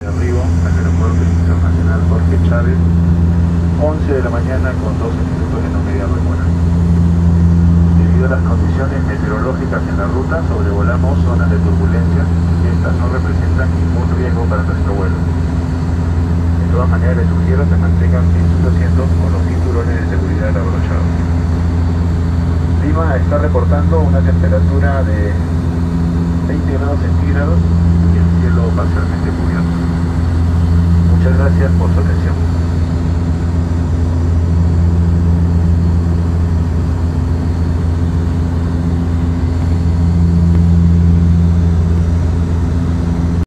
Arribo al aeropuerto internacional Jorge Chávez, 11 de la mañana con 12 minutos en media demora. Debido a las condiciones meteorológicas en la ruta, sobrevolamos zonas de turbulencia y estas no representan ningún riesgo para nuestro vuelo. De todas maneras, les sugiero que mantengan bien sus asientos con los cinturones de seguridad abrochados. Lima está reportando una temperatura de 20 grados centígrados y el cielo parcialmente cubierto. Muchas gracias por su atención.